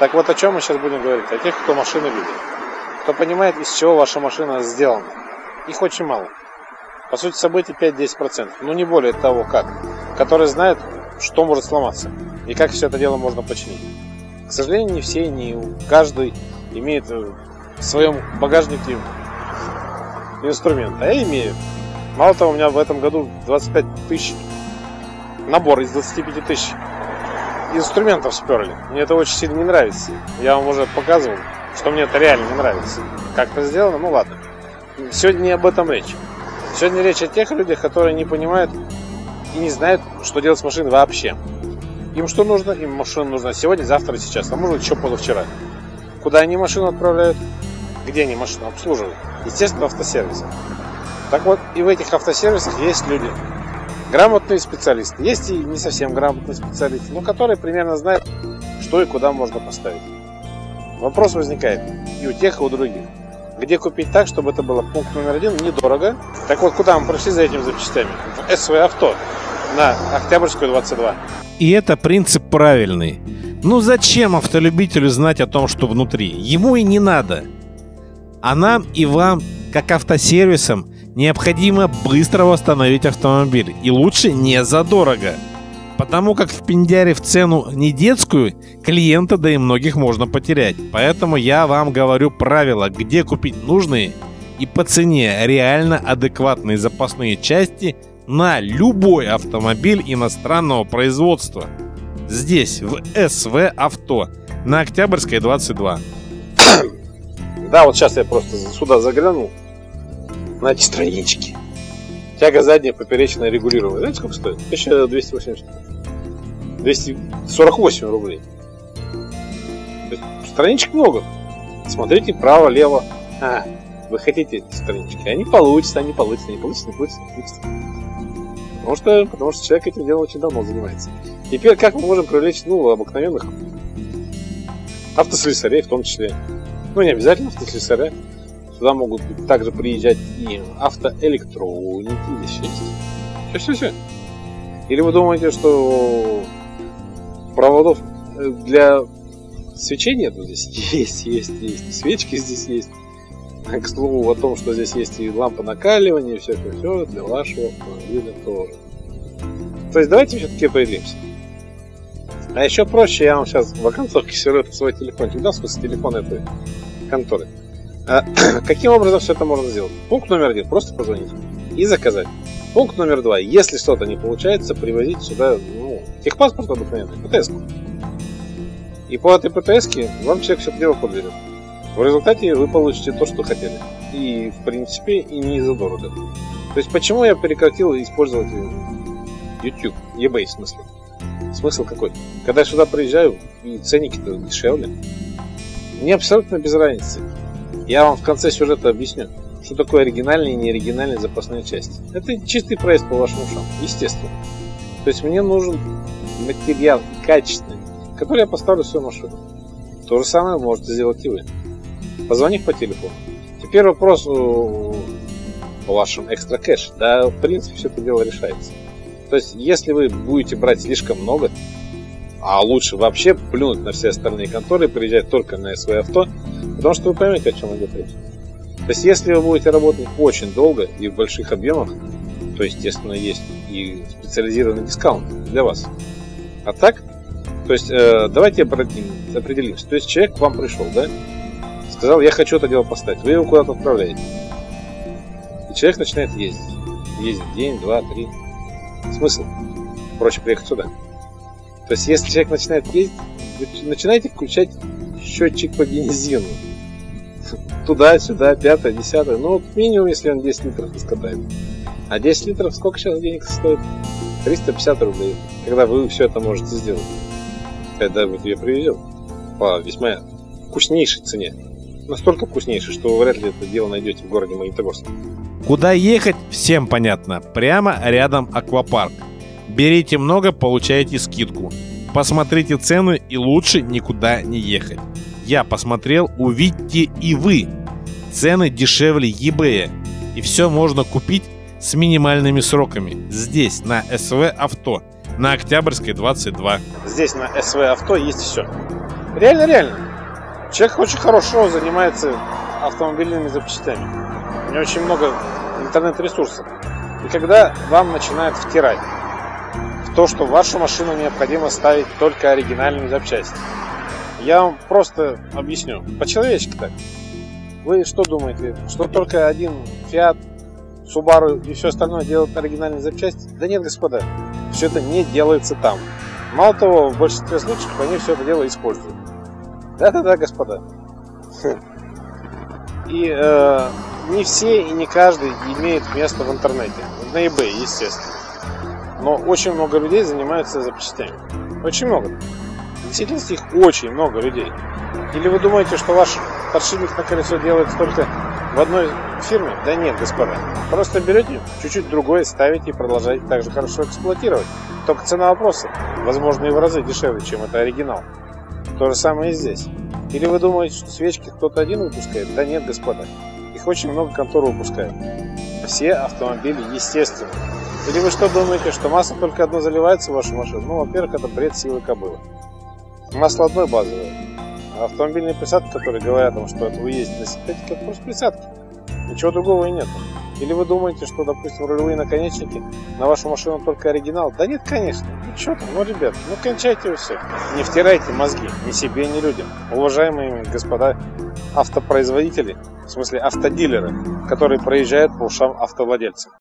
Так вот, о чем мы сейчас будем говорить? О тех, кто машины любит. Кто понимает, из чего ваша машина сделана. Их очень мало. По сути событий 5-10%. Ну не более того как. Которые знают, что может сломаться. И как все это дело можно починить. К сожалению, не все, не каждый имеет в своем багажнике инструмент. А я имею. Мало того, у меня в этом году 25 тысяч. Набор из 25 тысяч инструментов сперли. Мне это очень сильно не нравится. Я вам уже показывал, что мне это реально не нравится. Как это сделано, ну ладно. Сегодня не об этом речь. Сегодня речь о тех людях, которые не понимают и не знают, что делать с машиной вообще. Им что нужно? Им машина нужна сегодня, завтра, сейчас. А может еще позавчера. Куда они машину отправляют? Где они машину обслуживают? Естественно, в автосервисах. Так вот, и в этих автосервисах есть люди. Грамотные специалисты. Есть и не совсем грамотные специалисты, но которые примерно знают, что и куда можно поставить. Вопрос возникает и у тех, и у других. Где купить так, чтобы это было пункт номер 1, недорого. Так вот, куда мы пришли за этими запчастями? В СВ Авто на Октябрьскую, 22. И это принцип правильный. Ну зачем автолюбителю знать о том, что внутри? Ему и не надо. А нам и вам, как автосервисам, необходимо быстро восстановить автомобиль. И лучше не задорого. Потому как впендярив цену не детскую, клиента, да и многих можно потерять. Поэтому я вам говорю правила, где купить нужные и по цене реально адекватные запасные части на любой автомобиль иностранного производства. Здесь, в СВ Авто, на Октябрьской, 22. Да, вот сейчас я просто сюда заглянул. На эти странички. Тяга задняя, поперечная, регулируемая. Знаете, сколько стоит? 1280. 248 рублей. Страничек много. Смотрите право, лево. Вы хотите эти странички. Они получатся, не получатся. Потому что человек этим делом очень давно занимается. Теперь как мы можем привлечь, обыкновенных автослесарей в том числе. Не обязательно автослесаря. Сюда могут также приезжать и автоэлектроники. Здесь есть. Все. Или вы думаете, что проводов для свечей нету? Здесь есть. Свечки здесь есть. К слову о том, что здесь есть и лампа накаливания, и все для вашего автомобиля тоже. То есть давайте все-таки определимся. А еще проще, я вам сейчас в оконцовке сюжета свой телефончик дам, в смысле телефон этой конторы. Каким образом все это можно сделать? Пункт номер 1, просто позвонить и заказать. Пункт номер 2, если что-то не получается, привозить сюда техпаспорт обыкновенный, ПТС-ку. И по этой ПТС-ке вам человек все это дело подберет. В результате вы получите то, что хотели. И в принципе и не задорого. То есть почему я прекратил использовать YouTube, eBay в смысле? Смысл какой? Когда я сюда приезжаю, и ценники-то дешевле. Мне абсолютно без разницы. Я вам в конце сюжета объясню, что такое оригинальные и неоригинальные запасные части. Это чистый проезд по вашим ушам, естественно. То есть мне нужен материал качественный, который я поставлю в свою машину. То же самое можете сделать и вы, позвонив по телефону. Теперь вопрос по вашим экстра кэш. Да, в принципе, все это дело решается. То есть, если вы будете брать слишком много, а лучше вообще плюнуть на все остальные конторы и приезжать только на СВ Авто, потому что вы поймете, о чем идет речь. То есть, если вы будете работать очень долго и в больших объемах, то, естественно, есть и специализированный дискаунт для вас. А так, то есть, давайте определимся. То есть, человек к вам пришел, да? Сказал, я хочу это дело поставить. Вы его куда-то отправляете. И человек начинает ездить. Ездит день, два, три. Смысл? Проще приехать сюда. То есть, если человек начинает ездить, вы начинаете включать счетчик по бензину. Туда, сюда, пятое, десятое. Минимум, если он 10 литров раскатает. А 10 литров сколько сейчас денег стоит? 350 рублей. Когда вы все это можете сделать. Когда вы ее привезем. По весьма вкуснейшей цене. Настолько вкуснейшей, что вы вряд ли это дело найдете в городе Магнитогорск. Куда ехать, всем понятно. Прямо рядом аквапарк. Берите много, получаете скидку. Посмотрите цены и лучше никуда не ехать. Я посмотрел, увидите и вы. Цены дешевле eBay. И все можно купить с минимальными сроками. Здесь, на СВ Авто, на Октябрьской, 22. Здесь, на СВ Авто, есть все. Реально, реально. Человек очень хорошо занимается автомобильными запчастями. У него очень много интернет-ресурсов. И когда вам начинают втирать в то, что в вашу машину необходимо ставить только оригинальные запчасти, я вам просто объясню. По-человечески так. Вы что думаете, что только один Fiat, Subaru и все остальное делают оригинальные запчасти? Да нет, господа. Все это не делается там. Мало того, в большинстве случаев они все это дело используют. Да-да-да, господа. И не все и не каждый имеет место в интернете. На eBay, естественно. Но очень много людей занимаются запчастями. Очень много. В действительности их очень много людей. Или вы думаете, что ваш подшипник на колесо делается только в одной фирме? Да нет, господа. Просто берете чуть-чуть другое, ставите и продолжаете так же хорошо эксплуатировать. Только цена вопроса, возможно, и в разы дешевле, чем это оригинал. То же самое и здесь. Или вы думаете, что свечки кто-то один выпускает? Да нет, господа. Их очень много контор выпускает. Все автомобили, естественно. Или вы что думаете, что масло только одно заливается в вашу машину? Ну, во-первых, это бред силы кобылы. Масло одно базовое. А автомобильные присадки, которые говорят вам, что это вы ездите на синтетике, это просто присадки. Ничего другого и нет. Или вы думаете, что, допустим, рулевые наконечники на вашу машину только оригинал? Да нет, конечно. Ну что там, ну, ребят, ну кончайте вы все. Не втирайте мозги ни себе, ни людям. Уважаемые господа автопроизводители, в смысле автодилеры, которые проезжают по ушам автовладельцам.